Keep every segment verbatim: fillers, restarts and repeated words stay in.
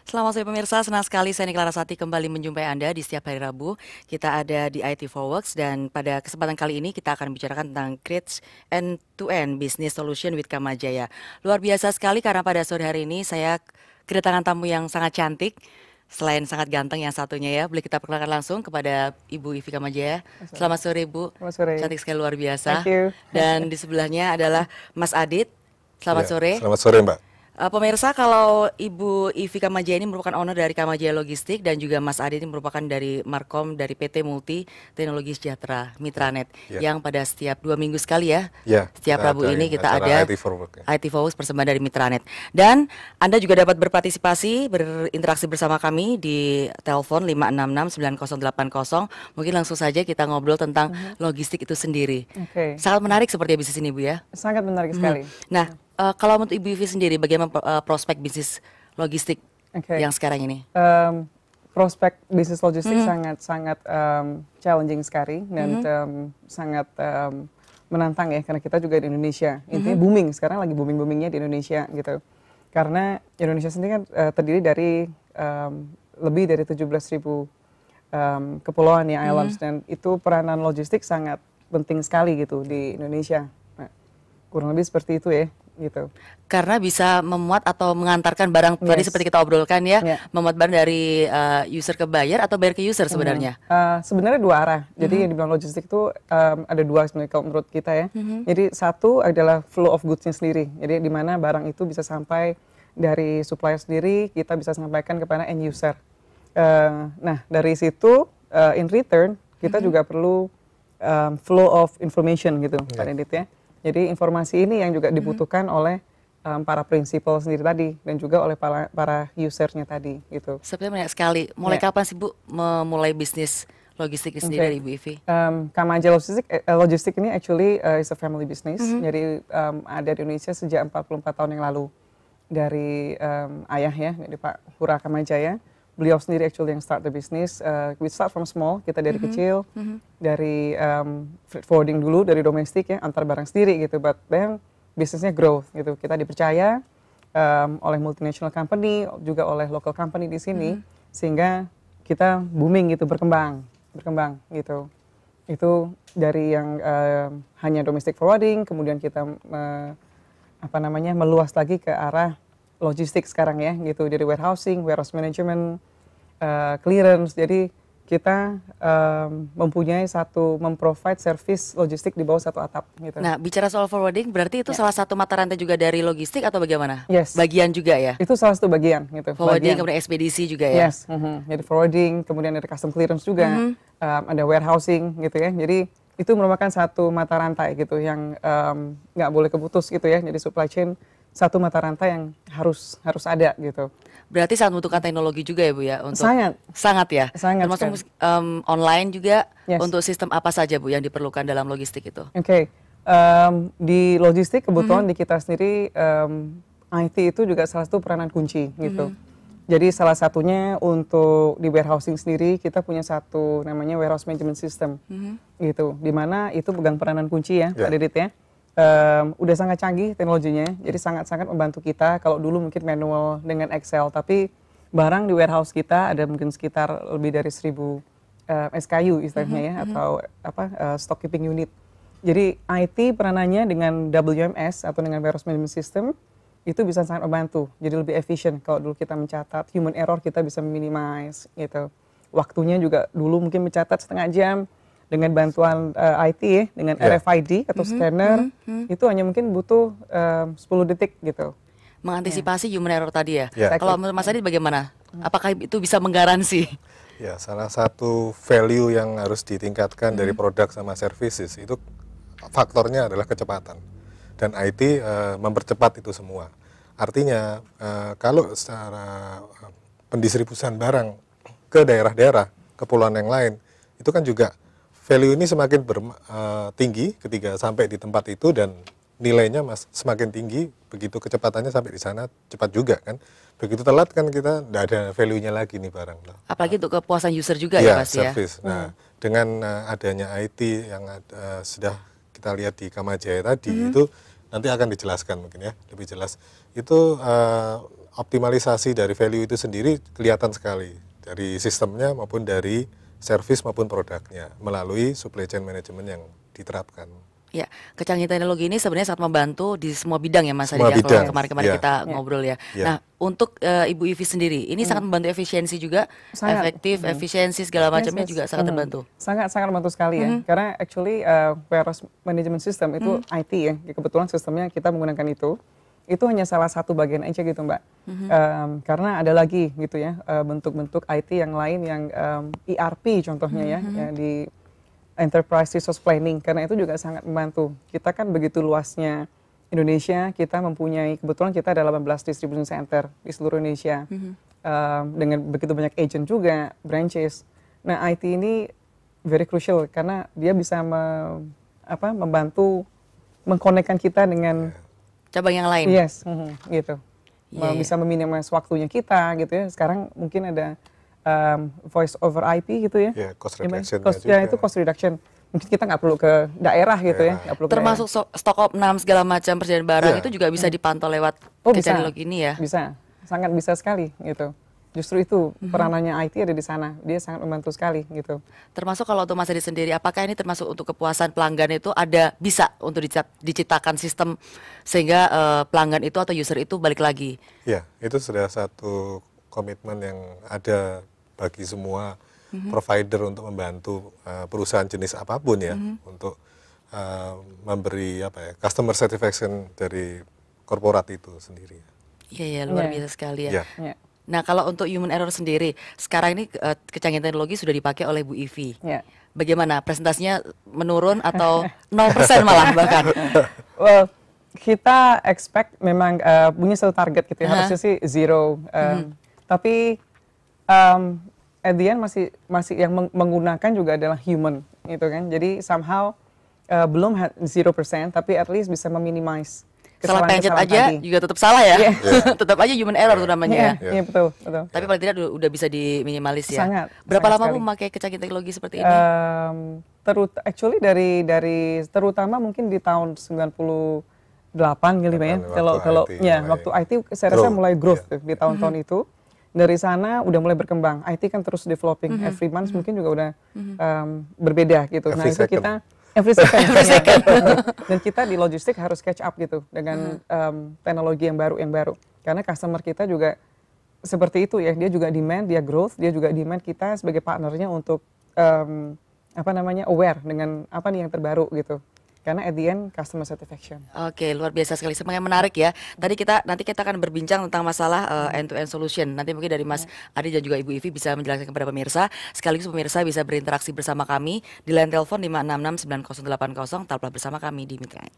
Selamat sore pemirsa, senang sekali saya Nikla Rasati kembali menjumpai Anda di setiap hari Rabu. Kita ada di I T for Works dan pada kesempatan kali ini kita akan bicarakan tentang Create End-to-End Business Solution with Kamajaya. Luar biasa sekali karena pada sore hari ini saya kedatangan tamu yang sangat cantik. Selain sangat ganteng yang satunya ya, boleh kita perkenalkan langsung kepada Ibu Ivi Kamajaya. Selamat sore Bu, Selamat sore. cantik sekali luar biasa. Thank you. Dan di sebelahnya adalah Mas Adit. Selamat Ya, sore. Selamat sore Mbak. Uh, pemirsa, kalau Ibu Ivi Kamajaya ini merupakan owner dari Kamajaya Logistik dan juga Mas Adi ini merupakan dari Markom dari P T Multi Teknologi Sejahtera Mitranet Ya. yang pada setiap dua minggu sekali ya, Ya, setiap kita Rabu adain ini kita acara ada I T for Work, ya. I T for Works persembahan dari Mitranet. Dan Anda juga dapat berpartisipasi, berinteraksi bersama kami di telepon lima enam enam sembilan nol delapan nol. Mungkin langsung saja kita ngobrol tentang logistik itu sendiri. Oke. Sangat menarik seperti bisnis ini Bu ya. Sangat menarik sekali. Nah, uh, kalau untuk Ibu Ivi sendiri, bagaimana uh, prospek bisnis logistik Oke. yang sekarang ini? Em, prospek bisnis logistik sangat sangat em, challenging sekali dan em, sangat em, menantang ya karena kita juga di Indonesia. Intinya booming sekarang lagi booming boomingnya di Indonesia gitu. Karena Indonesia sendiri kan eh, terdiri dari em, lebih dari tujuh belas ribu em, kepulauan ya islands dan itu peranan logistik sangat penting sekali gitu di Indonesia. Nah, kurang lebih seperti itu ya gitu. Karena bisa memuat atau mengantarkan barang tadi Yes. seperti kita obrolkan ya, Yeah. memuat barang dari uh, user ke buyer atau buyer ke user sebenarnya. Uh, sebenarnya dua arah. Jadi yang dibilang logistik itu um, ada dua sebenarnya kalau menurut kita ya. Jadi satu adalah flow of goods-nya sendiri. Jadi di mana barang itu bisa sampai dari supplier sendiri, kita bisa sampaikan kepada end user. Uh, nah dari situ uh, in return kita juga perlu um, flow of information gitu, Pak Dedit ya. Jadi informasi ini yang juga dibutuhkan oleh um, para prinsipal sendiri tadi dan juga oleh para, para usernya tadi gitu. Sebenarnya banyak sekali. Mulai Ya. kapan sih Bu memulai bisnis logistik ini sendiri Oke. dari Ibu Ivi? Um, Kamajaya Logistik, eh, Logistik ini actually uh, is a family business. Jadi um, ada di Indonesia sejak empat puluh empat tahun yang lalu dari um, ayah ya, dari Pak Hura Kamajaya. Beliau sendiri actually yang start the business. Uh, we start from small, kita dari kecil, dari um, freight forwarding dulu, dari domestik ya, antar barang sendiri gitu. But then bisnisnya growth gitu. Kita dipercaya um, oleh multinational company, juga oleh local company di sini, sehingga kita booming gitu, berkembang, berkembang gitu. Itu dari yang um, hanya domestic forwarding, kemudian kita uh, apa namanya meluas lagi ke arah logistik sekarang ya gitu, dari warehousing, warehouse management, uh, clearance. Jadi kita um, mempunyai satu memprovide service logistik di bawah satu atap gitu. Nah, bicara soal forwarding, berarti itu Ya. salah satu mata rantai juga dari logistik atau bagaimana? Yes. Bagian juga ya? Itu salah satu bagian gitu. Forwarding, bagian. kemudian ekspedisi juga ya? Yes, mhm. Jadi forwarding, kemudian ada custom clearance juga, um, ada warehousing gitu ya. Jadi itu merupakan satu mata rantai gitu yang um, nggak boleh keputus gitu ya. Jadi supply chain satu mata rantai yang harus harus ada gitu. Berarti sangat membutuhkan teknologi juga ya Bu ya? Untuk Sangat. Sangat ya? Sangat Termasuk sekali. mus- em, online juga Yes. untuk sistem apa saja Bu yang diperlukan dalam logistik itu? Oke, um, di logistik kebetulan di kita sendiri um, I T itu juga salah satu peranan kunci gitu. Jadi salah satunya untuk di warehousing sendiri kita punya satu namanya warehouse management system gitu, di mana itu pegang peranan kunci ya, Ya. Pak Didit ya. Um, udah sangat canggih teknologinya, jadi sangat-sangat membantu kita. Kalau dulu mungkin manual dengan Excel, tapi barang di warehouse kita ada mungkin sekitar lebih dari seribu uh, S K U istilahnya ya, atau apa uh, stock keeping unit. Jadi I T peranannya dengan W M S atau dengan warehouse management system itu bisa sangat membantu. Jadi lebih efisien. Kalau dulu kita mencatat human error kita bisa minimize gitu. Waktunya juga dulu mungkin mencatat setengah jam. Dengan bantuan uh, I T ya, dengan Ya. R F I D atau scanner, itu hanya mungkin butuh um, sepuluh detik gitu. Mengantisipasi human error tadi ya? Ya. Kalau menurut Mas Adi bagaimana? Apakah itu bisa menggaransi? Ya, salah satu value yang harus ditingkatkan dari produk sama services itu faktornya adalah kecepatan. Dan I T eh, mempercepat itu semua. Artinya eh, kalau secara eh, pendistribusian barang ke daerah-daerah, kepulauan yang lain, itu kan juga value ini semakin ber, eh, tinggi ketika sampai di tempat itu dan nilainya mas, semakin tinggi, begitu kecepatannya sampai di sana cepat juga kan. Begitu telat kan kita tidak ada value-nya lagi nih barang. Apalagi untuk kepuasan user juga ya, Ya, pasti ya? service. Nah, dengan uh, adanya I T yang uh, sudah kita lihat di Kamajaya tadi, itu nanti akan dijelaskan mungkin ya, lebih jelas. Itu uh, optimalisasi dari value itu sendiri kelihatan sekali dari sistemnya maupun dari service maupun produknya melalui supply chain management yang diterapkan. Ya, kecanggihan teknologi ini sebenarnya sangat membantu di semua bidang ya Mas Adi Semua ya, bidang, kalau kemarin-kemarin ya. kita Ya. ngobrol ya. Ya. Nah, untuk uh, Ibu Ivi sendiri, ini sangat membantu efisiensi juga, Sangat. efektif, Mhm. efisiensi segala macamnya Yes, yes. juga sangat Mhm. terbantu. Sangat sangat membantu sekali ya. Karena actually uh, warehouse management system itu I T ya. Kebetulan sistemnya kita menggunakan itu. Itu hanya salah satu bagian aja gitu Mbak. Um, karena ada lagi gitu ya uh, bentuk-bentuk I T yang lain yang um, E R P contohnya ya, ya di Enterprise Resource Planning, karena itu juga sangat membantu. Kita kan begitu luasnya Indonesia, kita mempunyai, kebetulan kita ada delapan belas distribution center di seluruh Indonesia. Um, dengan begitu banyak agent juga, branches. Nah I T ini very crucial karena dia bisa me, apa, membantu mengkonekkan kita dengan Cabang yang lain. yes, mhm, gitu. Iya, Bisa meminimasi waktunya kita gitu ya. Sekarang mungkin ada um, voice over I P gitu ya. Ya, cost Gimana? reduction Cost- ya itu cost reduction. Mungkin kita nggak perlu ke daerah gitu ya. Daerah. Nggak perlu ke Termasuk so- stok opnam segala macam persediaan barang Iya. itu juga bisa dipantau lewat daerah. Oh bisa, teknologi ini ya. bisa, sangat bisa sekali gitu. Justru itu peranannya I T ada di sana. Dia sangat membantu sekali gitu. Termasuk kalau untuk Mas Adi sendiri, apakah ini termasuk untuk kepuasan pelanggan itu ada bisa untuk dicat- diciptakan sistem sehingga eh, pelanggan itu atau user itu balik lagi? Ya, itu sudah satu komitmen yang ada bagi semua provider untuk membantu uh, perusahaan jenis apapun ya, untuk uh, memberi apa ya, customer satisfaction dari korporat itu sendiri. Iya ya, luar Iya. biasa sekali ya. Ya. Ya, Nah, kalau untuk human error sendiri, sekarang ini eh, kecanggihan teknologi sudah dipakai oleh Bu Ivi. ya. Bagaimana presentasinya, menurun atau nol persen malah bahkan? Well, kita expect memang uh, punya satu target gitu ya, Aha. harusnya sih zero. Um, Tapi um, at the end masih masih yang meng- menggunakan juga adalah human gitu kan. Jadi somehow uh, belum ha- zero persen, tapi at least bisa meminimize Salah pencet kesalahan-kesalahan aja tadi. juga tetap salah ya. Iya. Tetap aja human error tuh namanya Iya, ya. iya betul, betul. Tapi paling tidak udah, udah bisa diminimalis ya. Sangat, Berapa sangat lama sekali. memakai kecanggihan teknologi seperti ini? Um, terut actually dari dari terutama mungkin di tahun sembilan puluh delapan kali Mbak ya. Waktu Kalau kalau I T ya mulai waktu I T saya rasa growth, mulai growth iya. tuh di tahun-tahun itu. Dari sana udah mulai berkembang. I T kan terus developing every month mungkin juga udah um, berbeda gitu. Nah, Every itu second. kita every second. every second. Dan kita di logistik harus catch up gitu dengan um, teknologi yang baru yang baru. Karena customer kita juga seperti itu ya, dia juga demand, dia growth, dia juga demand kita sebagai partnernya untuk um, apa namanya aware dengan apa nih yang terbaru gitu. Karena at the end customer satisfaction. Oke, luar biasa sekali. Semakin menarik ya. Tadi kita nanti kita akan berbincang tentang masalah end to end solution. Nanti mungkin dari Mas Adi dan juga Ibu Ivi bisa menjelaskan kepada pemirsa. Sekaligus pemirsa bisa berinteraksi bersama kami di line telepon lima enam enam sembilan nol delapan nol. Tetaplah bersama kami di Mitra.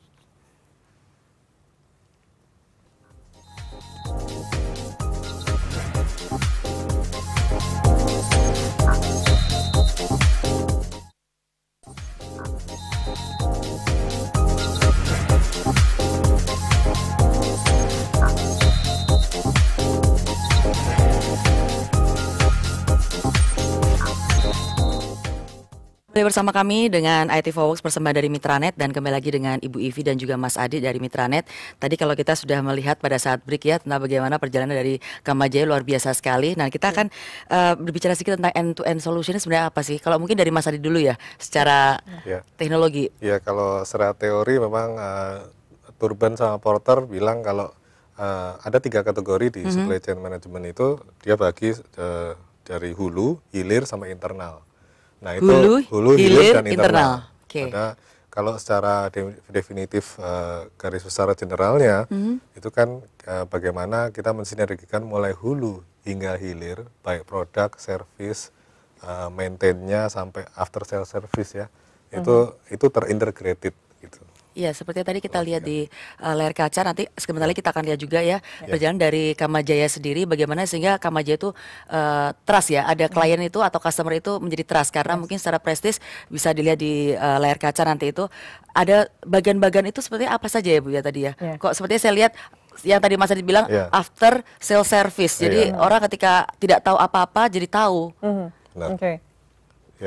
Kembali bersama kami dengan I T Forward persembahan dari Mitranet dan kembali lagi dengan Ibu Ivi dan juga Mas Adi dari Mitranet. Tadi kalau kita sudah melihat pada saat break ya tentang bagaimana perjalanan dari Kamajaya luar biasa sekali. Nah, kita akan uh, berbicara sedikit tentang end to end solution ini sebenarnya apa sih? Kalau mungkin dari Mas Adi dulu ya, secara Ya. teknologi. Ya, kalau secara teori memang uh, Turban sama Porter bilang kalau uh, ada tiga kategori di supply chain management itu, dia bagi uh, dari hulu, hilir, sama internal. Nah itu Hulu, hulu, hilir, hilir, dan internal. internal. Oke. Ada kalau secara de- definitif uh, garis besar generalnya itu kan uh, bagaimana kita mensinergikan mulai hulu hingga hilir, baik produk, service, uh, maintain-nya sampai after sale service ya. Itu itu terintegrated gitu. Iya, seperti tadi kita lihat di uh, layar kaca, nanti sebentar lagi kita akan lihat juga ya, perjalanan dari Kamajaya sendiri bagaimana sehingga Kamajaya itu uh, trust ya, ada klien itu atau customer itu menjadi trust karena mungkin secara prestis bisa dilihat di uh, layar kaca nanti itu ada bagian-bagian itu seperti apa saja ya Bu ya tadi ya. Ya. Kok sepertinya saya lihat yang tadi Mas Adi bilang Ya. after sale service. Jadi Iya. orang ketika tidak tahu apa-apa jadi tahu. Mhm. Benar. Oke. Ya,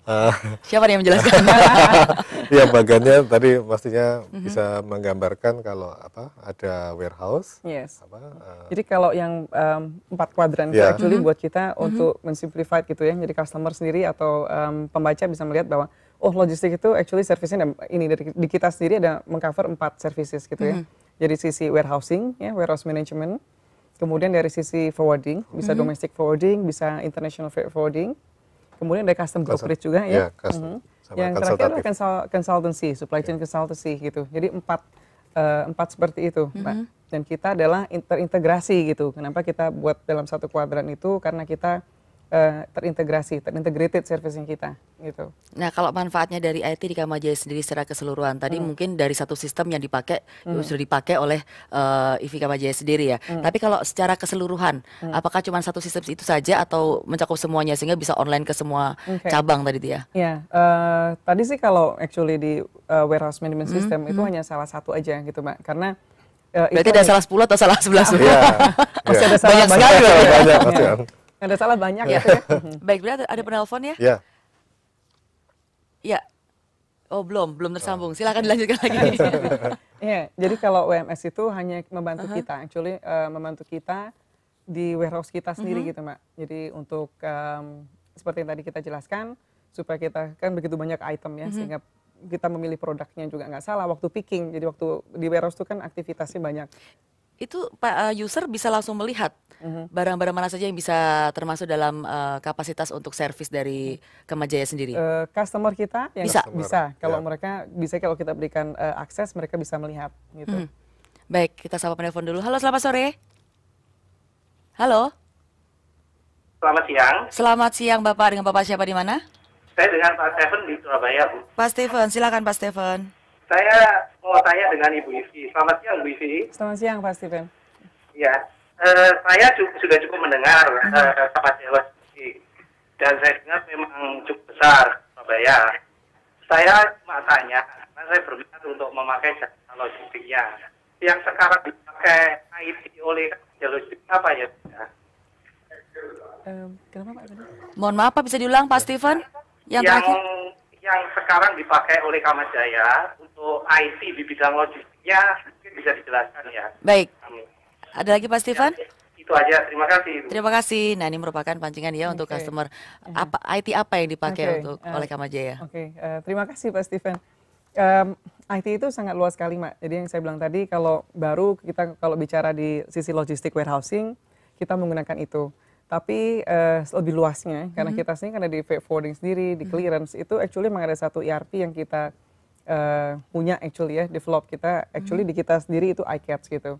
Uh, Siapa nih yang menjelaskan? ya bagannya tadi pastinya mm-hmm. bisa menggambarkan kalau apa ada warehouse. Yes. Apa, uh, Jadi kalau yang um, empat kuadran yeah. itu actually mm-hmm. buat kita mm-hmm. untuk mensimplify gitu ya. Jadi customer sendiri atau um, pembaca bisa melihat bahwa oh logistik itu actually servicenya ini dari di kita sendiri ada mengcover empat services gitu ya. Mm-hmm. Jadi sisi warehousing ya, warehouse management. Kemudian dari sisi forwarding, bisa mm-hmm. domestic forwarding, bisa international forwarding. Kemudian ada custom brokerage juga ya. Yeah, custom. Mm-hmm. Yang terakhir adalah consultancy, supply chain yeah. consultancy gitu. Jadi empat uh, empat seperti itu, mm-hmm. Mbak. Dan kita adalah terintegrasi gitu. Kenapa kita buat dalam satu kuadran itu? Karena kita uh, terintegrasi, terintegrated servicing kita gitu. Nah, kalau manfaatnya dari I T di Kamajaya sendiri secara keseluruhan, tadi hmm. mungkin dari satu sistem yang dipakai hmm. sudah dipakai oleh uh, I V Kamajaya sendiri ya. Hmm. Tapi kalau secara keseluruhan, hmm. apakah cuma satu sistem itu saja atau mencakup semuanya sehingga bisa online ke semua okay. cabang tadi itu ya? Ya, uh, tadi sih kalau actually di uh, warehouse management hmm. system hmm. itu hanya salah satu aja gitu, Mbak. Karena uh, berarti ada salah sepuluh atau salah sebelas? Iya. Masih ada salah banyak banyak. sekali. Ya. Banyak, ya. Ada salah banyak ya. Baik, berarti ada, ada penelpon ya? Iya. Ya, oh belum, belum tersambung. Silakan dilanjutkan lagi. Iya, jadi kalau W M S itu hanya membantu Uh-huh. kita, actually uh, membantu kita di warehouse kita sendiri Uh-huh. gitu, Mbak. Jadi untuk um, seperti yang tadi kita jelaskan, supaya kita kan begitu banyak item ya, uh-huh. sehingga kita memilih produknya juga nggak salah waktu picking. Jadi waktu di warehouse itu kan aktivitasnya banyak. Itu Pak user bisa langsung melihat uh-huh. barang-barang mana saja yang bisa termasuk dalam uh, kapasitas untuk servis dari Kamajaya sendiri. Uh, customer kita yang bisa, bisa. Kalau ya. mereka bisa, kalau kita berikan uh, akses, mereka bisa melihat. Gitu. Uh-huh. Baik, kita sapa penelpon dulu. Halo, selamat sore. Halo. Selamat siang. Selamat siang Bapak. Dengan Bapak siapa di mana? Saya dengan Pak Steven di Surabaya, Bu. Pak Steven, silakan Pak Steven. Saya mau tanya dengan Ibu Ivi. Selamat siang, Bu Ivi. Selamat siang, Pak Steven. Ya, uh, saya cukup, sudah cukup mendengar uh, kapasitas logistik, dan saya dengar memang cukup besar Surabaya. Saya cuma tanya, karena saya berminat untuk memakai jasa logistiknya. Yang sekarang dipakai I T oleh logistik apa ya? Um, kenapa Pak? Mohon maaf Pak, bisa diulang Pak Steven? Yang, yang terakhir? yang sekarang dipakai oleh Kamajaya untuk I T di bidang logistiknya mungkin bisa dijelaskan ya. Baik. Amin. Ada lagi Pak Steven? Ya, itu aja. Terima kasih. Ibu. Terima kasih. Nah, ini merupakan pancingan ya okay. untuk customer. Apa I T apa yang dipakai okay. untuk uh, oleh Kamajaya? Oke, okay. uh, terima kasih Pak Steven. Um, I T itu sangat luas sekali, Mak. Jadi yang saya bilang tadi, kalau baru kita kalau bicara di sisi logistik warehousing, kita menggunakan itu. Tapi uh, lebih luasnya, karena mm-hmm. kita sendiri karena di freight forwarding sendiri, di clearance, mm-hmm. itu actually memang ada satu E R P yang kita uh, punya actually ya, develop kita, actually mm-hmm. di kita sendiri itu I C A T S gitu.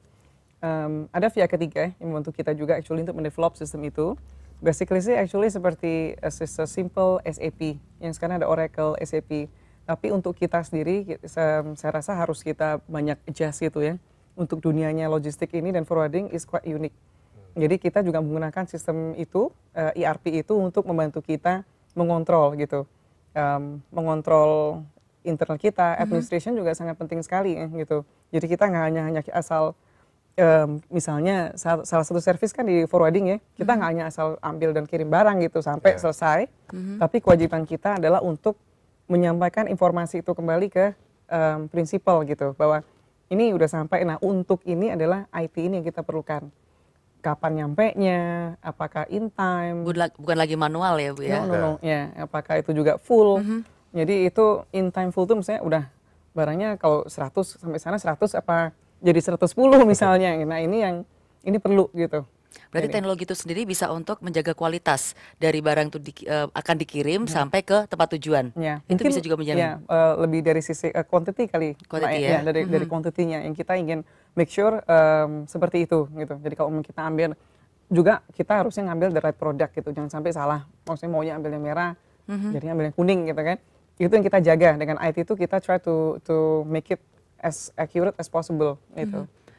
Um, ada via ketiga yang membantu kita juga actually untuk mendevelop sistem itu. Basically sih actually seperti a, a simple S A P, yang sekarang ada Oracle S A P. Tapi untuk kita sendiri, saya, saya rasa harus kita banyak adjust gitu ya. Untuk dunianya logistik ini dan forwarding is quite unique. Jadi kita juga menggunakan sistem itu, uh, E R P itu untuk membantu kita mengontrol gitu. Um, mengontrol internal kita, administration mm-hmm. juga sangat penting sekali ya, gitu. Jadi kita nggak hanya hanya asal, um, misalnya salah, salah satu service kan di forwarding ya, kita nggak mm-hmm. hanya asal ambil dan kirim barang gitu sampai yeah. selesai. Mm-hmm. Tapi kewajiban kita adalah untuk menyampaikan informasi itu kembali ke um, prinsipal gitu, bahwa ini udah sampai, nah untuk ini adalah I T ini yang kita perlukan. Kapan nyampenya, apakah in time. Bukan lagi manual ya Bu ya? No, no, no. Ya, apakah itu juga full. Mm-hmm. Jadi itu in time full tuh misalnya udah barangnya kalau seratus sampai sana seratus apa jadi seratus sepuluh misalnya. Nah ini yang, ini perlu gitu. Berarti Jadi, teknologi itu sendiri bisa untuk menjaga kualitas dari barang itu di, uh, akan dikirim hmm. sampai ke tempat tujuan. Ya, itu mungkin, bisa juga menjamin. Ya, uh, lebih dari sisi uh, quantity kali. Quantity ya. ya. ya dari mm-hmm. dari quantity-nya yang kita ingin make sure um, seperti itu gitu. Jadi kalau kita ambil juga kita harusnya ngambil the right product gitu. Jangan sampai salah. Maksudnya maunya ambil yang merah, mm-hmm. jadi ambil yang kuning gitu kan. Itu yang kita jaga dengan I T itu, kita try to to make it as accurate as possible gitu. Mm-hmm.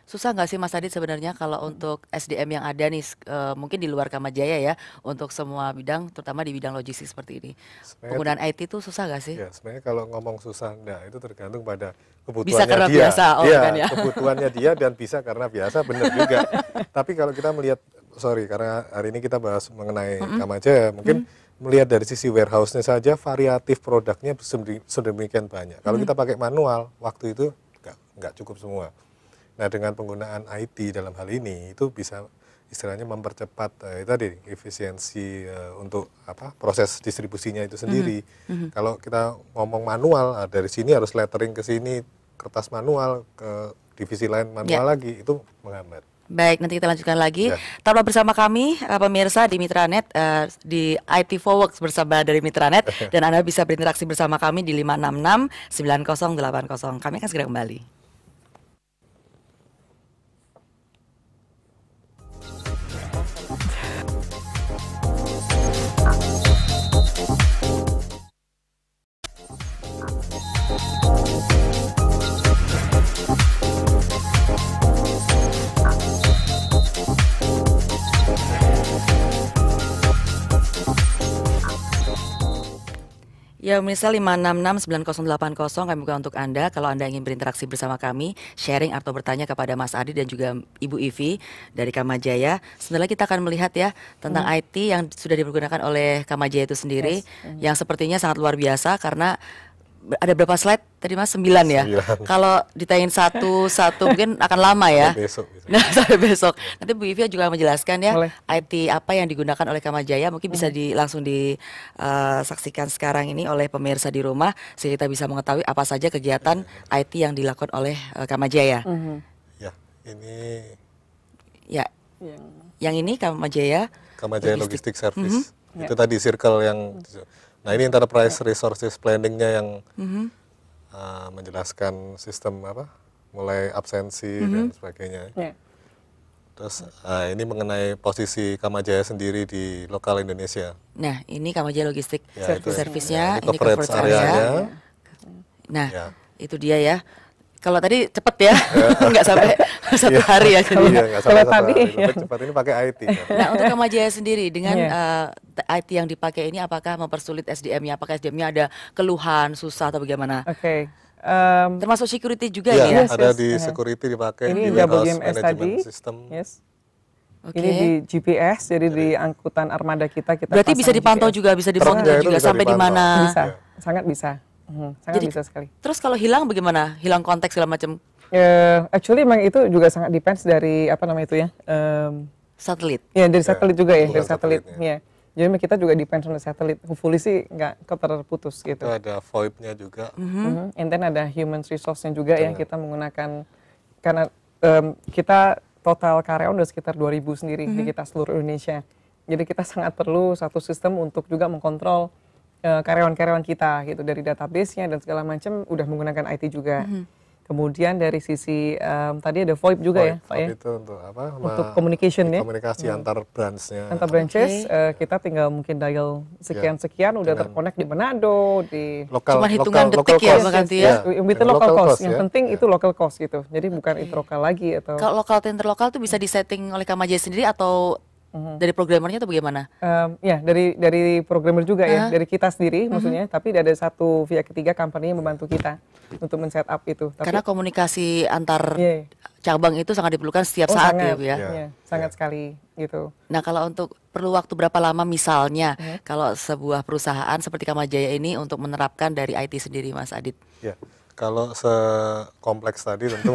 Susah nggak sih Mas Adit sebenarnya kalau untuk S D M yang ada nih, uh, mungkin di luar Kamajaya ya, untuk semua bidang, terutama di bidang logistik seperti ini. Sebenarnya Penggunaan I T itu susah nggak sih? Ya, sebenarnya kalau ngomong susah, enggak, itu tergantung pada Bisa kebutuhannya karena dia. biasa, oh Iya, kan ya. kebutuhannya dia dan bisa karena biasa, benar juga. Tapi kalau kita melihat, sorry, karena hari ini kita bahas mengenai Kamajaya, mungkin melihat dari sisi warehouse-nya saja, variatif produknya sedemi- sedemikian banyak. Kalau kita pakai manual, waktu itu enggak, enggak cukup semua. Nah, dengan penggunaan I T dalam hal ini, itu bisa istilahnya mempercepat eh, tadi efisiensi eh, untuk apa proses distribusinya itu sendiri. Mhm. Kalau kita ngomong manual, ah, dari sini harus lettering ke sini, kertas manual, ke divisi lain Ya. manual lagi, itu menghambat. Baik, nanti kita lanjutkan lagi. Ya. Tetaplah bersama kami, uh, pemirsa di Mitranet, uh, di I T for Works bersama dari Mitranet. Dan Anda bisa berinteraksi bersama kami di lima enam enam sembilan nol delapan nol. Kami akan segera kembali. Ya, pemirsa lima enam enam sembilan nol delapan nol kami buka untuk Anda. Kalau Anda ingin berinteraksi bersama kami, sharing atau bertanya kepada Mas Adi dan juga Ibu Ivi dari Kamajaya. Sebenarnya kita akan melihat ya tentang I T yang sudah dipergunakan oleh Kamajaya itu sendiri, Yes. yang sepertinya sangat luar biasa karena ber- ada berapa slide tadi Mas? Sembilan ya. Sembilan. Kalau ditayangin satu-satu mungkin akan lama ya. Sampai besok bisa. Nah, sampai besok. Nanti Bu Ivi juga menjelaskan ya Boleh. I T apa yang digunakan oleh Kamajaya. Mungkin bisa di, langsung disaksikan sekarang ini oleh pemirsa di rumah sehingga kita bisa mengetahui apa saja kegiatan I T yang dilakukan oleh eh, Kamajaya. Mhm. Ya, ini Ya, Yang yang ini Kamajaya. Kamajaya Logistik. Logistic Service. Ya. Itu tadi circle yang, nah ini enterprise resources planning-nya yang Mhm. uh, menjelaskan sistem apa, mulai absensi dan sebagainya. ya. Terus uh, ini mengenai posisi Kamajaya sendiri di lokal Indonesia. Nah, ini Kamajaya Logistik Ya, itu. Service-nya, Ya, ini coverage areanya. area. Nah, Ya. itu dia ya. Kalau tadi cepet ya, nggak sampai satu hari ya. Iya, jadinya. nggak Kalau sampai tadi, tadi, ya. cepat ini pakai I T. kan. Nah, untuk Kamajaya sendiri dengan Iya. eh, I T yang dipakai ini apakah mempersulit S D M-nya? Apakah S D M-nya ada keluhan, susah atau bagaimana? Oke. Em, Termasuk security juga Iya, ini ya? Yes, ada yes. di Uh-huh. security dipakai, Ini di warehouse W M S management tadi. system. yes. Oke. Ini di G P S, jadi di angkutan armada kita kita Berarti bisa pasang dipantau G P S. juga, bisa Truknya dimonitor itu juga bisa sampai di dipantau. mana. Bisa, Ya. sangat bisa. Mhm, sangat Jadi- bisa sekali. Terus kalau hilang bagaimana? Hilang konteks segala macam Eh, actually memang itu juga sangat depends dari apa namanya itu ya. em, satelit. ya dari Ya, satelit juga ya, bukan dari satelit. satelitnya. Ya. Jadi memang kita juga depends on the satelit. Hopefully sih nggak terputus gitu. Itu ada V O I P-nya juga. Mhm. And then ada human resource-nya juga ya, Betul. kita menggunakan karena em, kita total karyawan udah sekitar dua ribu sendiri di kita seluruh Indonesia. Jadi kita sangat perlu satu sistem untuk juga mengkontrol eh, karyawan-karyawan kita gitu dari database-nya dan segala macam udah menggunakan I T juga. Kemudian dari sisi em, tadi ada V O I P juga ya, V O I P, Pak ya. V O I P itu untuk apa? Untuk ma- communication ya. Komunikasi antar branch-nya. Antar branches Oke. eh, kita tinggal mungkin dial sekian-sekian udah Dengan- terkonek di Manado, di Lokal, Cuman hitungan detik ya, cost. bahkan tuh ya. Yes, with the Dengan local cost. Yang ya. penting Ya. itu local cost gitu. Jadi bukan itu lokal lagi atau Kalau lokal atau interlokal tuh bisa disetting oleh Kamajaya sendiri atau dari programmernya atau bagaimana? Em, ya dari dari programmer juga Ah. ya, dari kita sendiri maksudnya. Tapi ada satu pihak ketiga company yang membantu kita untuk men-set up itu. Tapi, Karena komunikasi antar Iya. cabang itu sangat diperlukan setiap oh, saat ya, sangat, Bu ya. Iya. ya, sangat Iya. sekali gitu. Nah, kalau untuk perlu waktu berapa lama misalnya Iya. kalau sebuah perusahaan seperti Kamajaya ini untuk menerapkan dari I T sendiri, Mas Adit? Ya, kalau sekompleks tadi tentu.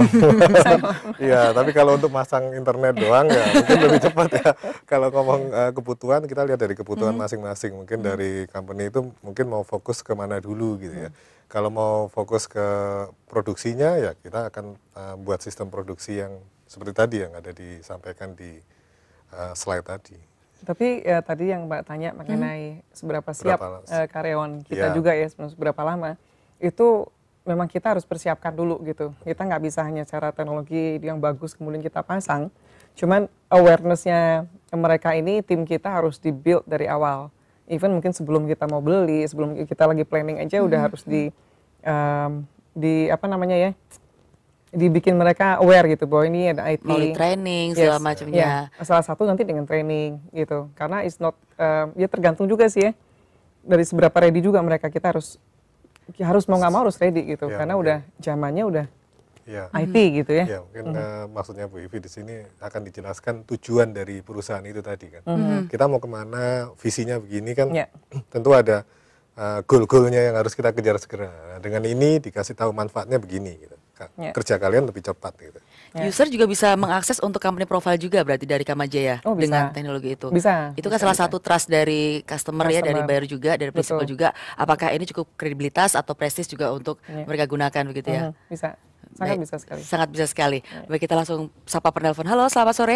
Iya, tapi kalau untuk masang internet doang ya mungkin lebih cepat ya. Kalau ngomong eh, kebutuhan, kita lihat dari kebutuhan masing-masing. Mungkin dari company itu mungkin mau fokus kemana dulu gitu ya. Kalau mau fokus ke produksinya ya kita akan eh, buat sistem produksi yang seperti tadi yang ada disampaikan di eh, slide tadi. Tapi ya, tadi yang Mbak tanya mengenai seberapa siap Berapa- eh, karyawan kita Iya. juga ya, seberapa lama, itu memang kita harus persiapkan dulu gitu. Kita nggak bisa hanya cara teknologi yang bagus kemudian kita pasang. Cuman awareness-nya mereka ini, tim kita harus di-build dari awal. Even mungkin sebelum kita mau beli, sebelum kita lagi planning aja udah harus di, em, di apa namanya ya, dibikin mereka aware gitu bahwa ini ada I T. Melalui training Yes, segala macamnya. ya. Salah satu nanti dengan training gitu. Karena it's not um, ya tergantung juga sih ya dari seberapa ready juga mereka, kita harus harus mau nggak mau harus ready gitu. Ya, karena mungkin. udah zamannya udah Ya. I T gitu ya. Ya, mungkin eh, maksudnya Bu Ivi di sini akan dijelaskan tujuan dari perusahaan itu tadi kan. Kita mau kemana, visinya begini kan, Ya. tentu ada eh, goal-goalnya yang harus kita kejar segera. Nah, dengan ini dikasih tahu manfaatnya begini, gitu. Ka- Ya. Kerja kalian lebih cepat gitu. Ya. User juga bisa mengakses untuk company profile juga berarti dari Kamajaya Oh, bisa. dengan teknologi itu. Bisa, Itu kan bisa, salah bisa. satu trust dari customer, ya, dari Customer. buyer juga, dari principal Betul. juga. Apakah ini cukup kredibilitas atau prestis juga untuk Ya. mereka gunakan begitu ya? Mhm, bisa, sangat Baik. bisa sekali. Sangat bisa sekali. Baik, kita langsung sapa penelpon. Halo, selamat sore.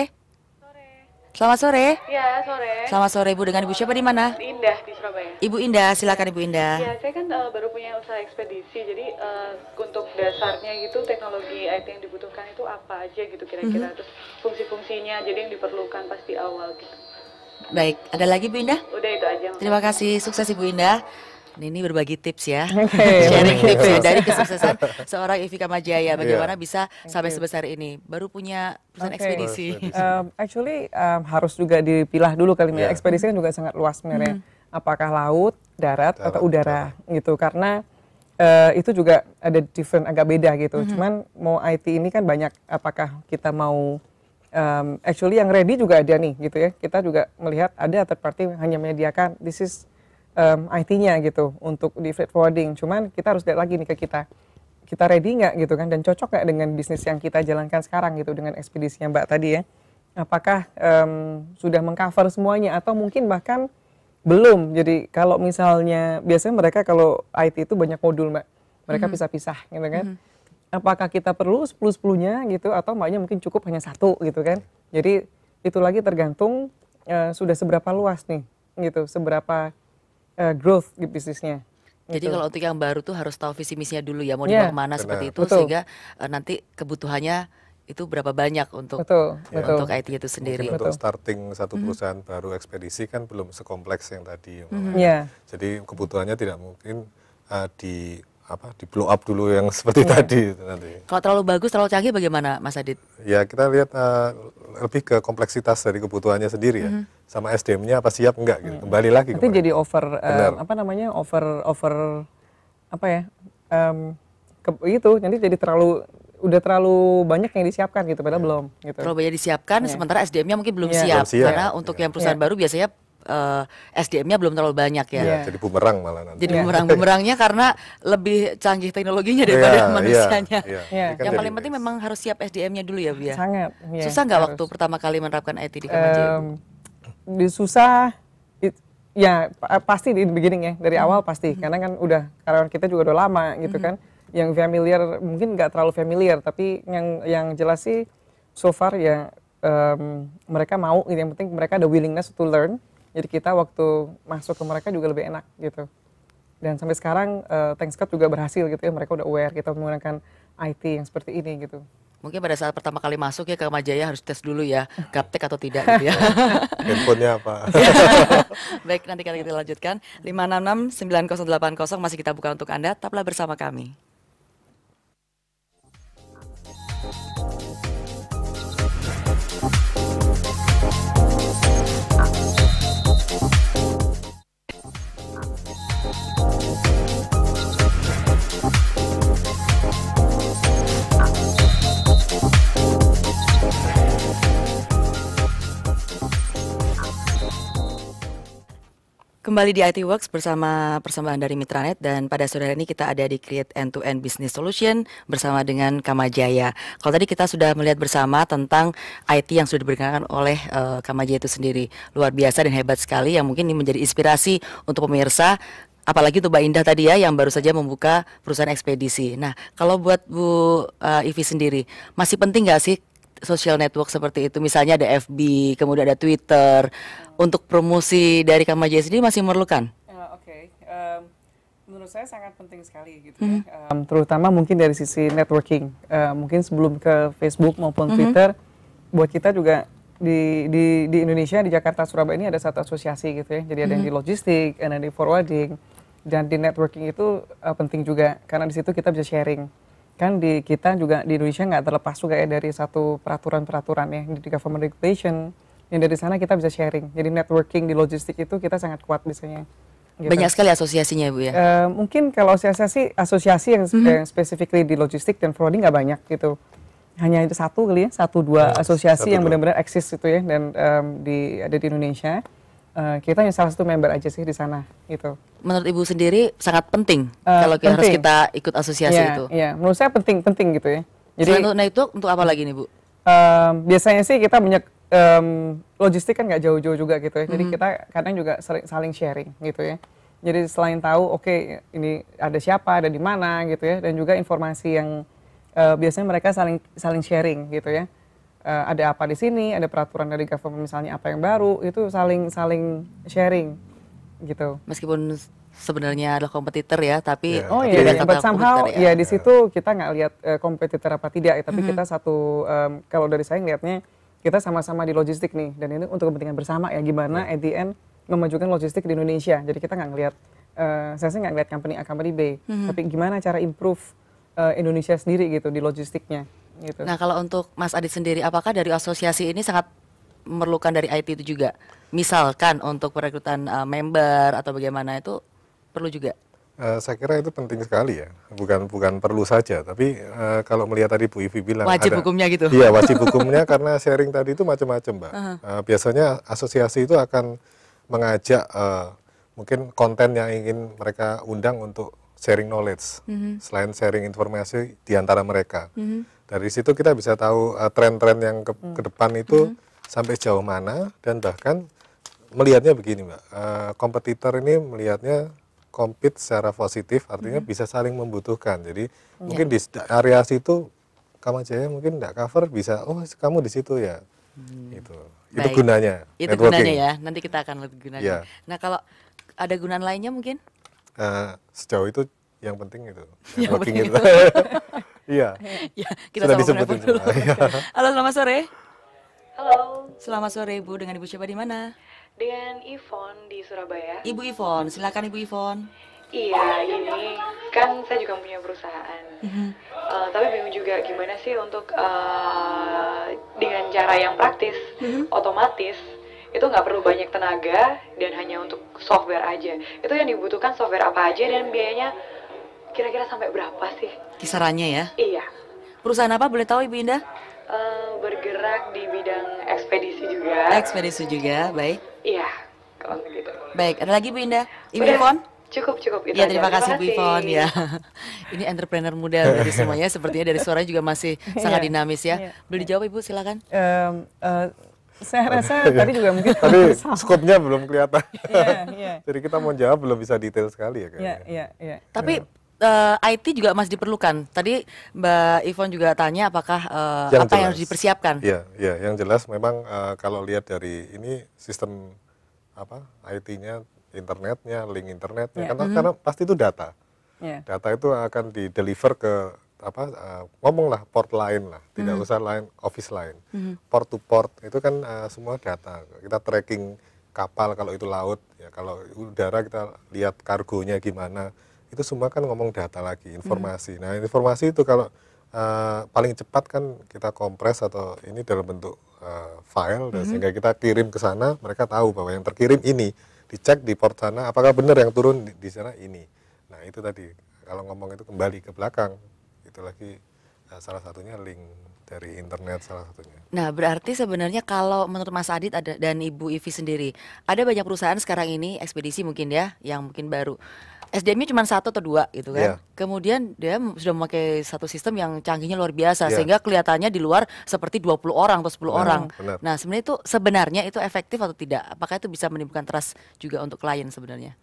Selamat sore. Ya, sore. Selamat sore Bu, dengan Ibu siapa di mana? Indah di Surabaya. Ibu Indah, silakan Ibu Indah. Ya, saya kan eh, baru punya usaha ekspedisi, jadi eh, untuk dasarnya gitu teknologi I T yang dibutuhkan itu apa aja gitu kira-kira, terus fungsi-fungsinya, jadi yang diperlukan pas di awal gitu. Baik, ada lagi Bu Indah? Udah itu aja. Terima kasih, sukses Ibu Indah. Ini berbagi tips ya, Oke, sharing berbagi tips ya tips. dari kesuksesan seorang Ivi Kamajaya. Bagaimana bisa sampai you. sebesar ini, baru punya perusahaan Oke. ekspedisi. Um, actually um, harus juga dipilah dulu kali ya. Ya. Ekspedisi kan juga sangat luas sebenarnya. Apakah laut, darat, Darat, atau udara gitu. Karena uh, itu juga ada different, agak beda gitu. Cuman mau I T ini kan banyak. Apakah kita mau um, actually yang ready juga ada nih gitu ya. Kita juga melihat ada third party yang hanya menyediakan this is um, I T-nya gitu untuk di freight forwarding. Cuman kita harus lihat lagi nih ke kita. Kita ready nggak gitu kan, dan cocok nggak dengan bisnis yang kita jalankan sekarang gitu, dengan ekspedisinya Mbak tadi ya. Apakah um, sudah mengcover semuanya atau mungkin bahkan belum. Jadi kalau misalnya biasanya mereka kalau I T itu banyak modul Mbak, mereka pisah-pisah gitu kan. Apakah kita perlu sepuluh-sepuluhnya gitu atau mbaknya mungkin cukup hanya satu gitu kan. Jadi itu lagi tergantung uh, sudah seberapa luas nih gitu, seberapa uh, growth di bisnisnya. Jadi gitu. kalau untuk yang baru tuh harus tahu visi misinya dulu ya, mau Ya, dibawa kemana seperti itu, betul. sehingga eh, nanti kebutuhannya itu berapa banyak untuk Betul, Ya. betul. untuk I T itu sendiri. Mungkin untuk Betul. starting satu perusahaan baru ekspedisi kan belum sekompleks yang tadi. Mbak. Iya. Jadi kebutuhannya tidak mungkin uh, di apa di blow up dulu yang seperti tadi itu nanti. Kalau terlalu bagus, terlalu canggih bagaimana Mas Adit? Ya kita lihat uh, lebih ke kompleksitas dari kebutuhannya sendiri ya, sama S D M-nya apa siap enggak gitu. Kembali lagi. Nanti kemarin. jadi over um, Benar. apa namanya over over apa ya um, ke, itu nanti jadi terlalu udah terlalu banyak yang disiapkan gitu padahal belum gitu. Terlalu banyak disiapkan, Iya. sementara S D M-nya mungkin belum Iya. siap. Belum siap. Karena untuk Iya. yang perusahaan Iya. baru biasanya eh, S D M-nya belum terlalu banyak ya. Iya. Jadi bumerang malah nanti. Jadi Iya. bumerang-bumerangnya karena lebih canggih teknologinya daripada Iya, manusianya. iya, iya. Iya. Ini kan Yang jadi paling penting mix. memang harus siap S D M-nya dulu ya Bu ya. Sangat. iya, Susah nggak harus. waktu pertama kali menerapkan I T di Kamajaya? Bu? Em, di susah it- ya pa- pasti di beginning ya dari awal pasti karena kan udah karyawan kita juga udah lama gitu kan, yang familiar mungkin nggak terlalu familiar tapi yang yang jelas sih so far ya em, mereka mau gitu. Yang penting mereka ada willingness to learn, jadi kita waktu masuk ke mereka juga lebih enak gitu. Dan sampai sekarang eh, thanks God juga berhasil gitu ya, mereka udah aware kita menggunakan I T yang seperti ini gitu. Mungkin pada saat pertama kali masuk ya ke Kamajaya harus tes dulu ya, gaptek atau tidak gitu ya. Handphonenya apa? Baik, nanti kita lanjutkan. lima enam enam sembilan nol delapan nol masih kita buka untuk Anda, tetaplah bersama kami. Kembali di I T Works bersama persembahan dari Mitranet, dan pada sore hari ini kita ada di Create End to End Business Solution bersama dengan Kamajaya. Kalau tadi kita sudah melihat bersama tentang I T yang sudah diberikan oleh uh, Kamajaya itu sendiri. Luar biasa dan hebat sekali, yang mungkin ini menjadi inspirasi untuk pemirsa. Apalagi untuk Mbak Indah tadi ya yang baru saja membuka perusahaan ekspedisi. Nah, kalau buat Bu uh, Ivi sendiri, masih penting nggak sih social network seperti itu? Misalnya ada F B, kemudian ada Twitter. Untuk promosi dari Kamajaya sendiri masih memerlukan? Uh, Oke, Em, menurut saya sangat penting sekali gitu ya. Em, terutama mungkin dari sisi networking. Eh, mungkin sebelum ke Facebook maupun Twitter, buat kita juga di, di di Indonesia, di Jakarta, Surabaya ini ada satu asosiasi gitu ya. Jadi ada yang di logistik, ada yang di forwarding, dan di networking itu eh, penting juga karena di situ kita bisa sharing. kan di kita juga di Indonesia nggak terlepas juga ya dari satu peraturan-peraturan ya di government regulation, yang dari sana kita bisa sharing. Jadi networking di logistik itu kita sangat kuat biasanya. Gitu. Banyak sekali asosiasinya Bu ya. Uh, mungkin kalau asosiasi asosiasi yang mm-hmm. eh, specifically di logistik dan forwarding nggak banyak gitu. Hanya itu satu kali ya, satu dua hmm, asosiasi satu, yang benar-benar eksis itu ya, dan um, di ada di Indonesia. Uh, kita hanya salah satu member aja sih di sana gitu. Menurut Ibu sendiri sangat penting uh, kalau kita harus kita ikut asosiasi ya, itu. Iya, menurut saya penting-penting gitu ya. Jadi selain nah itu untuk apa lagi nih Bu? Um, biasanya sih kita banyak um, logistik kan nggak jauh-jauh juga gitu ya. Jadi mm-hmm. kita kadang juga sering, saling sharing gitu ya. Jadi selain tahu, oke okay, ini ada siapa, ada di mana gitu ya, dan juga informasi yang uh, biasanya mereka saling saling sharing gitu ya. Uh, ada apa di sini, ada peraturan dari government misalnya apa yang baru, itu saling saling sharing gitu. Meskipun sebenarnya adalah kompetitor ya, tapi yeah. oh iya, yeah, but somehow ya, ya di situ kita nggak lihat uh, kompetitor apa tidak, ya, tapi mm-hmm. kita satu um, kalau dari saya ngelihatnya kita sama-sama di logistik nih, dan ini untuk kepentingan bersama ya, gimana yeah. at the end memajukan logistik di Indonesia. Jadi kita nggak ngelihat, uh, saya sih nggak ngelihat company A, company B, mm-hmm. tapi gimana cara improve uh, Indonesia sendiri gitu di logistiknya. Gitu. Nah kalau untuk Mas Adit sendiri, apakah dari asosiasi ini sangat memerlukan dari I T itu juga? Misalkan untuk perekrutan uh, member atau bagaimana itu perlu juga? Uh, saya kira itu penting sekali ya, bukan bukan perlu saja, tapi uh, kalau melihat tadi Bu Ivi bilang wajib ada, hukumnya gitu. Iya wajib hukumnya karena sharing tadi itu macam-macam Mbak. Uh-huh. Uh, biasanya asosiasi itu akan mengajak uh, mungkin konten yang ingin mereka undang untuk sharing knowledge, mm-hmm. selain sharing informasi di antara mereka. Mm-hmm. Dari situ kita bisa tahu uh, tren-tren yang ke, mm. ke depan itu mm-hmm. sampai jauh mana, dan bahkan melihatnya begini Mbak, uh, kompetitor ini melihatnya compete secara positif, artinya mm-hmm. bisa saling membutuhkan. Jadi yeah. mungkin di area situ Kamajaya mungkin tidak cover, bisa oh kamu di situ ya. Hmm. Itu itu Baik. gunanya. Itu gunanya ya. Nanti kita akan lihat gunanya. Yeah. Nah kalau ada gunaan lainnya mungkin? Uh, sejauh itu yang penting itu. Networking itu. Iya. Ya, kita sudah disebutin dulu. Halo, selamat sore. Halo. Selamat sore Ibu, dengan Ibu siapa di mana? Dengan Ivon di Surabaya. Ibu Ivon, silakan Ibu Ivon. Iya, ini kan saya juga punya perusahaan. Mm-hmm. Uh, tapi bingung juga gimana sih untuk uh, dengan cara yang praktis, mm-hmm. otomatis itu nggak perlu banyak tenaga dan hanya untuk software aja. Itu yang dibutuhkan software apa aja dan biayanya kira-kira sampai berapa sih? Kisarannya ya? Iya. Perusahaan apa boleh tahu Ibu Indah? Uh, bergerak di bidang ekspedisi juga. Ekspedisi juga, baik. Iya, kalau begitu. Baik, ada lagi Bu Indah? Ibu Ivon? Cukup, cukup. Itu ya, terima aja. kasih Bu Ivon ya. Ini entrepreneur muda dari semuanya, sepertinya dari suaranya juga masih sangat yeah. dinamis ya. Yeah. Boleh dijawab Ibu, silakan. Um, uh, saya rasa tadi juga mungkin tadi skopnya belum kelihatan. Yeah, yeah. Jadi kita mau jawab belum bisa detail sekali ya kayaknya. Yeah, yeah, yeah. Tapi uh, I T juga masih diperlukan. Tadi Mbak Ivon juga tanya apakah uh, yang apa jelas. yang harus dipersiapkan. Iya, iya, yang jelas memang uh, kalau lihat dari ini sistem apa I T-nya, internetnya, link internetnya, yeah. karena, mm-hmm. karena pasti itu data. Yeah. Data itu akan di deliver ke apa uh, ngomonglah port lain lah, tidak mm-hmm. usah lain office lain, mm-hmm. port to port itu kan uh, semua data. Kita tracking kapal kalau itu laut, ya kalau udara kita lihat kargonya gimana, itu semua kan ngomong data lagi, informasi. Mm-hmm. Nah informasi itu kalau uh, paling cepat kan kita kompres atau ini dalam bentuk uh, file, dan mm-hmm. sehingga kita kirim ke sana, mereka tahu bahwa yang terkirim ini, dicek di port sana, apakah benar yang turun di, di sana ini. Nah itu tadi, kalau ngomong itu kembali ke belakang, itu lagi uh, salah satunya link dari internet salah satunya. Nah berarti sebenarnya kalau menurut Mas Adit ada, dan Ibu Ivi sendiri, ada banyak perusahaan sekarang ini, ekspedisi mungkin ya, yang mungkin baru, S D M-nya cuma satu atau dua gitu kan. Yeah. Kemudian dia sudah memakai satu sistem yang canggihnya luar biasa, yeah. sehingga kelihatannya di luar seperti dua puluh orang atau sepuluh benar, orang. Benar. Nah sebenarnya itu sebenarnya itu efektif atau tidak? Apakah itu bisa menimbulkan trust juga untuk klien sebenarnya?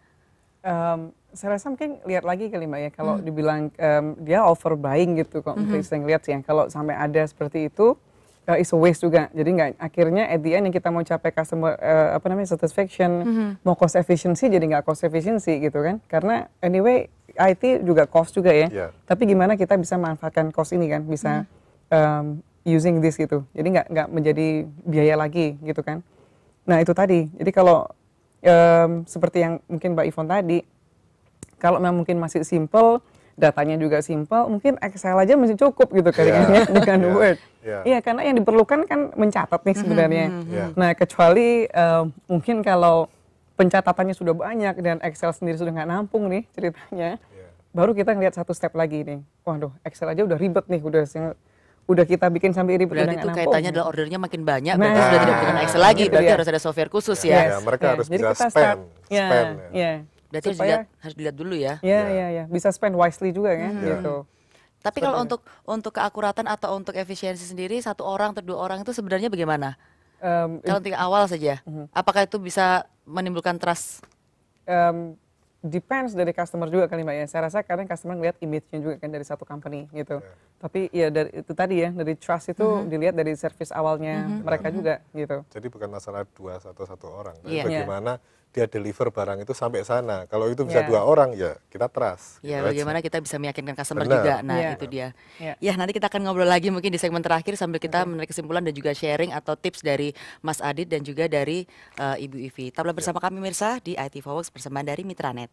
Um, saya rasa mungkin lihat lagi kali Mbak ya, kalau hmm. dibilang um, dia overbuying gitu kok, mm-hmm. saya lihat sih ya, kalau sampai ada seperti itu, uh, is a waste juga. Jadi nggak, akhirnya at the end yang kita mau capai customer uh, apa namanya satisfaction, mm-hmm. mau cost efficiency jadi nggak cost efficiency gitu kan, karena anyway I T juga cost juga ya. Yeah. Tapi gimana kita bisa manfaatkan cost ini kan, bisa mm-hmm. um, using this gitu. Jadi nggak nggak menjadi biaya lagi gitu kan. Nah itu tadi. Jadi kalau um, seperti yang mungkin Mbak Ivon tadi, kalau memang mungkin masih simple, datanya juga simple, mungkin Excel aja masih cukup gitu kali Yeah. ya dengan Yeah. Word. Yeah. Iya, karena yang diperlukan kan mencatat nih sebenarnya. Yeah. Nah, kecuali eh, mungkin kalau pencatatannya sudah banyak dan Excel sendiri sudah nggak nampung nih ceritanya, Yeah. baru kita ngelihat satu step lagi nih. Waduh, Excel aja udah ribet nih, udah sing- udah kita bikin sampai ribet udah Berarti nggak itu nampung. kaitannya adalah ordernya makin banyak, Nah, berarti sudah tidak butuhkan Excel lagi, itu berarti dia. harus ada software khusus Yes. ya. Ya, mereka harus Jadi bisa kita spend, start, ya, spend, ya. ya. Berarti harus Supaya- dilihat, harus dilihat dulu ya. Ya, Ya. ya, ya, bisa spend wisely juga kan, Ya. gitu. Tapi kalau Seperti untuk untuk keakuratan atau untuk efisiensi sendiri, satu orang atau dua orang itu sebenarnya bagaimana? Um, Kalau tingkat awal saja, apakah itu bisa menimbulkan trust? um, depends dari customer juga kali Mbak ya. Saya rasa kadang customer ngeliat image-nya juga kan dari satu company gitu. Ya. Tapi ya dari itu tadi ya, dari trust itu dilihat dari service awalnya mereka juga gitu. Jadi bukan masalah dua satu satu orang, tapi Iya. bagaimana dia deliver barang itu sampai sana. Kalau itu bisa Iya. dua orang ya kita trust. Ya, gitu aja. bagaimana kita bisa meyakinkan customer Benar. juga. Nah, Iya. itu dia. Iya. Ya, nanti kita akan ngobrol lagi mungkin di segmen terakhir sambil kita menarik kesimpulan dan juga sharing atau tips dari Mas Adit dan juga dari eh, Ibu Ivi. Tetaplah bersama kami Mirsa di I T Foreworks persembahan dari Mitranet.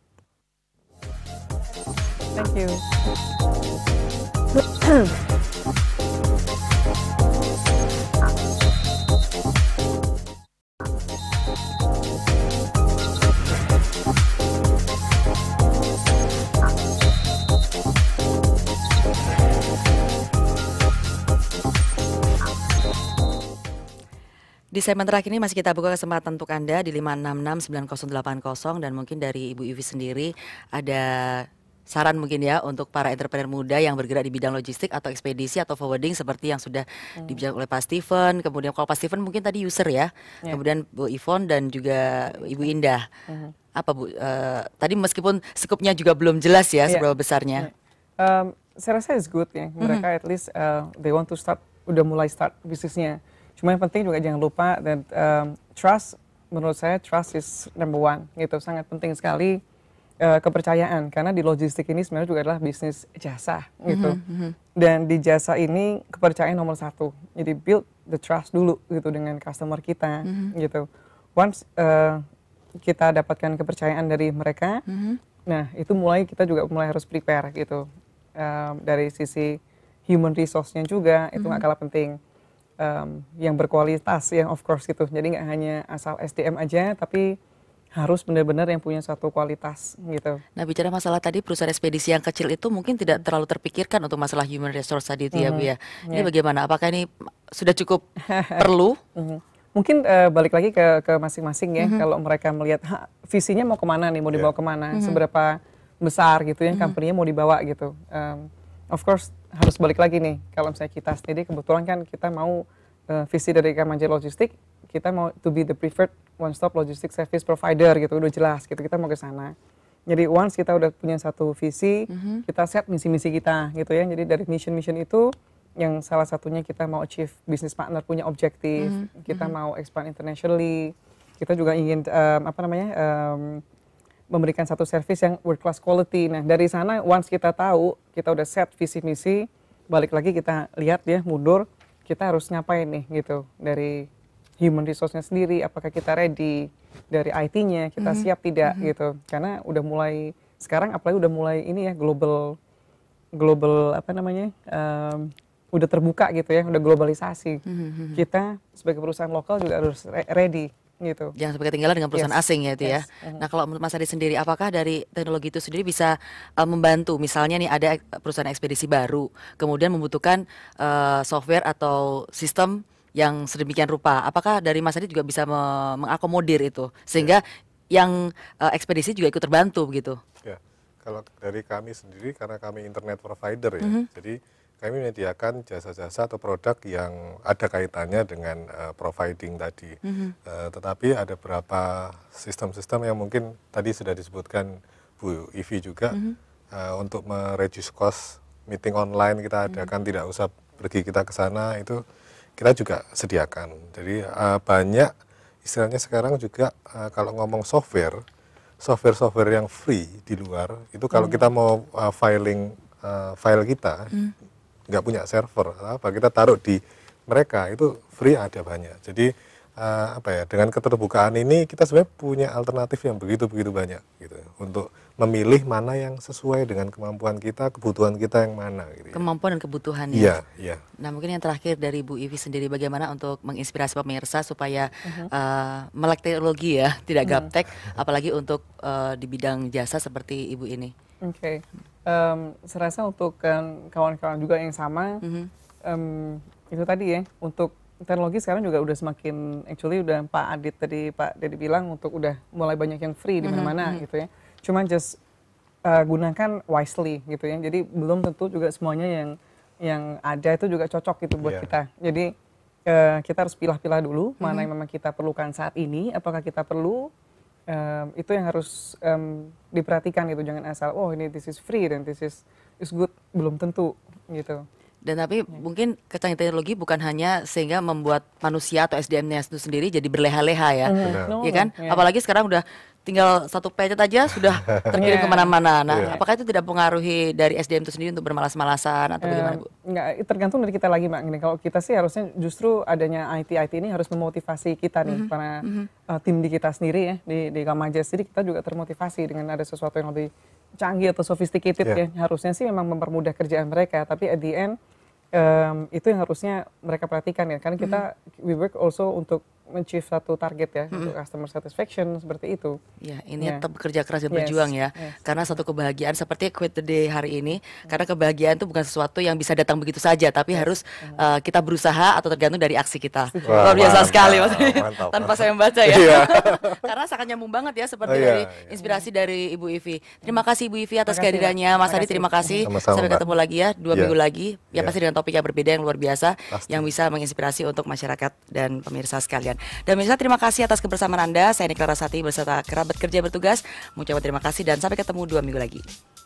Thank you. Di segmen terakhir ini masih kita buka kesempatan untuk Anda di lima enam enam sembilan nol delapan nol dan mungkin dari Ibu Ivi sendiri ada saran mungkin ya untuk para entrepreneur muda yang bergerak di bidang logistik atau ekspedisi atau forwarding seperti yang sudah dibicarakan oleh Pak Steven, kemudian kalau Pak Steven mungkin tadi user ya, Ya. kemudian Bu Ivon dan juga Ibu Indah. Apa Bu, eh, tadi meskipun skupnya juga belum jelas ya Iya. seberapa besarnya. Um, saya rasa it's good ya. Mereka at least uh, they want to start, udah mulai start bisnisnya. Cuma yang penting juga jangan lupa dan um, trust, menurut saya trust is number one gitu. Sangat penting sekali uh, kepercayaan karena di logistik ini sebenarnya juga adalah bisnis jasa gitu. Dan di jasa ini kepercayaan nomor satu. Jadi build the trust dulu gitu dengan customer kita gitu. Once uh, kita dapatkan kepercayaan dari mereka, nah itu mulai kita juga mulai harus prepare gitu. Um, dari sisi human resource-nya juga itu nggak kalah penting. Um, yang berkualitas ya of course gitu. Jadi nggak hanya asal S D M aja, tapi harus benar-benar yang punya suatu kualitas gitu. Nah, bicara masalah tadi perusahaan ekspedisi yang kecil itu mungkin tidak terlalu terpikirkan untuk masalah human resource tadi itu ya Bu ya. Ini Ya. bagaimana? Apakah ini sudah cukup perlu? Mhm. Mungkin eh, balik lagi ke ke masing-masing ya. Kalau mereka melihat "Ha, visinya mau kemana nih, mau dibawa Yeah. kemana, seberapa besar gitu ya, company-nya mau dibawa gitu. Um, of course harus balik lagi nih. Kalau misalnya kita sendiri kebetulan kan kita mau eh, visi dari Kamaja Logistik, kita mau to be the preferred one stop logistic service provider gitu, udah jelas gitu. Kita mau ke sana. Jadi once kita udah punya satu visi, kita set misi-misi kita gitu ya. Jadi dari mission-mission itu yang salah satunya kita mau achieve business partner punya objektif, kita mau expand internationally, kita juga ingin um, apa namanya um, memberikan satu service yang world class quality. Nah dari sana once kita tahu, kita udah set visi misi, balik lagi kita lihat ya mundur, kita harus ngapain nih gitu dari human resource-nya sendiri, apakah kita ready, dari I T-nya kita siap tidak gitu, karena udah mulai sekarang apalagi udah mulai ini ya global global apa namanya um, udah terbuka gitu ya, udah globalisasi. Kita sebagai perusahaan lokal juga harus re- ready gitu. Jangan sampai ketinggalan dengan perusahaan Yes. asing ya itu ya. Yes. Mhm. Nah, kalau menurut Mas Adi sendiri, apakah dari teknologi itu sendiri bisa uh, membantu? Misalnya nih ada ek- perusahaan ekspedisi baru, kemudian membutuhkan uh, software atau sistem yang sedemikian rupa. Apakah dari Mas Adi juga bisa me- mengakomodir itu sehingga yang uh, ekspedisi juga ikut terbantu begitu? Ya, kalau dari kami sendiri karena kami internet provider ya, jadi kami menyediakan jasa-jasa atau produk yang ada kaitannya dengan uh, providing tadi. Uh, tetapi ada beberapa sistem-sistem yang mungkin tadi sudah disebutkan Bu Ivi juga uh, untuk mereduce cost meeting online kita adakan, tidak usah pergi kita ke sana, itu kita juga sediakan. Jadi uh, banyak istilahnya sekarang juga uh, kalau ngomong software, software-software yang free di luar itu kalau kita mau uh, filing uh, file kita nggak punya server apa kita taruh di mereka itu free ada banyak. Jadi uh, apa ya, dengan keterbukaan ini kita sebenarnya punya alternatif yang begitu begitu banyak gitu untuk memilih mana yang sesuai dengan kemampuan kita, kebutuhan kita yang mana. Gitu ya. Kemampuan dan kebutuhan ya. Iya, iya. Nah mungkin yang terakhir dari Bu Ivi sendiri, bagaimana untuk menginspirasi pemirsa supaya Mhm. uh, melek teknologi ya, tidak Mhm. gaptek, apalagi untuk uh, di bidang jasa seperti Ibu ini. Oke, Em, serasa untuk em, kawan-kawan juga yang sama, Mhm. em, itu tadi ya, untuk teknologi sekarang juga udah semakin, actually udah Pak Adit tadi, Pak Dedi bilang untuk udah mulai banyak yang free di Mhm, mana-mana mhm. gitu ya. Cuman just uh, gunakan wisely gitu ya. Jadi belum tentu juga semuanya yang yang ada itu juga cocok gitu buat Iya. kita. Jadi eh, kita harus pilah-pilah dulu mana Mhm. yang memang kita perlukan saat ini, apakah kita perlu, em, itu yang harus em, diperhatikan gitu. Jangan asal oh ini this is free dan this is is good, belum tentu gitu. Dan tapi mungkin kecanggihan teknologi bukan hanya sehingga membuat manusia atau S D M-nya itu sendiri jadi berleha-leha ya, Mhm. Benar. No, ya kan? ya. Apalagi sekarang udah tinggal satu pencet aja sudah terkirim Iya. kemana-mana. Nah, Iya. apakah itu tidak mempengaruhi dari S D M itu sendiri untuk bermalas-malasan atau bagaimana, Bu? Eh, Enggak, tergantung dari kita lagi, Mbak. Gini, kalau kita sih harusnya justru adanya I T I T ini harus memotivasi kita nih, para uh, tim di kita sendiri ya, di di Kamaja sendiri kita juga termotivasi dengan ada sesuatu yang lebih canggih atau sophisticated Yeah. ya. Harusnya sih memang mempermudah kerjaan mereka, tapi at the end em, itu yang harusnya mereka perhatikan ya. Karena kita we work also untuk achieve satu target ya, untuk customer satisfaction seperti itu. Ya, ini Ya. tetap bekerja keras dan Yes, berjuang ya. yes. Karena satu kebahagiaan seperti Quit the Day hari ini, karena kebahagiaan itu bukan sesuatu yang bisa datang begitu saja, tapi harus uh, kita berusaha atau tergantung dari aksi kita. Wah, Luar biasa mantap, sekali Mas. mantap. Tanpa saya membaca ya. Iya. Karena sangat nyambung banget ya seperti Oh, iya, dari iya. inspirasi dari Ibu Ivi. Terima kasih Ibu Ivi atas Terima kasih, kehadirannya. Mas Mbak. Adi terima kasih. Sama-sama, Sampai Mbak. ketemu lagi ya dua Iya. minggu lagi. Ya Iya. pasti dengan topik yang berbeda yang luar biasa Pasti. yang bisa menginspirasi untuk masyarakat dan pemirsa sekalian. Dan pemirsa terima kasih atas kebersamaan Anda. Saya Nikla Rasati beserta kerabat kerja bertugas mengucapkan terima kasih dan sampai ketemu dua minggu lagi.